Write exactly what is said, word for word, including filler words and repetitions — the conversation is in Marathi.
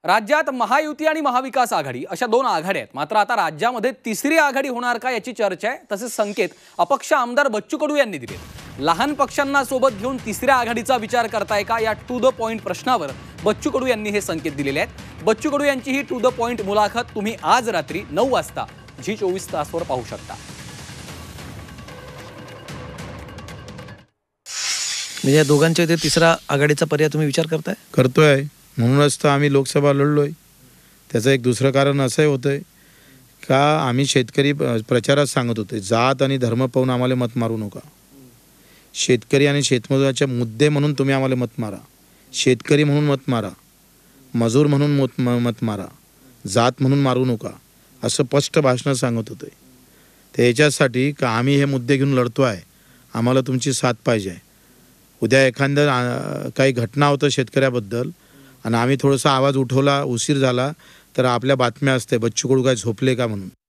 राज्यात महायुती आणि महाविकास आघाडी अशा दोन आघाड्या आहेत। मात्र आता राज्यामध्ये तिसरी आघाडी होणार का याची चर्चा आहे। तसेच संकेत अपक्ष आमदार बच्चू कडू यांनी दिले। लहान पक्षांना सोबत घेऊन तिसऱ्या आघाडीचा विचार करताय का या टू द पॉइंट प्रश्नावर बच्चू कडू यांनी हे संकेत दिलेले आहेत। बच्चू कडू यांची ही टू द पॉइंट मुलाखत तुम्ही आज रात्री नऊ वाजता झी चोवीस तासवर पाहू शकता। म्हणजे या दोघांच्या इथे तिसरा आघाडीचा पर्याय तुम्ही विचार करताय? करतोय, म्हणूनच तर आम्ही लोकसभा लढलोय। त्याचं एक दुसरं कारण असं होतं का आम्ही शेतकरी प्रचारात सांगत होते, जात आणि धर्म पाहून आम्हाला मत मारू नका। शेतकरी आणि शेतमजुराचे मुद्दे म्हणून तुम्ही आम्हाला मत मारा, शेतकरी म्हणून मत मारा, मजूर म्हणून मत मत मारा, जात म्हणून मारू नका, असं स्पष्ट भाषण सांगत होते। ते याच्यासाठी का आम्ही हे मुद्दे घेऊन लढतो आहे, आम्हाला तुमची साथ पाहिजे। उद्या एखादं काही घटना होतं शेतकऱ्याबद्दल आणि आम्ही थोडासा आवाज उठवला, उशीर झाला तर आपल्या बातम्या असते बच्चू कडू काय झोपले का म्हणून।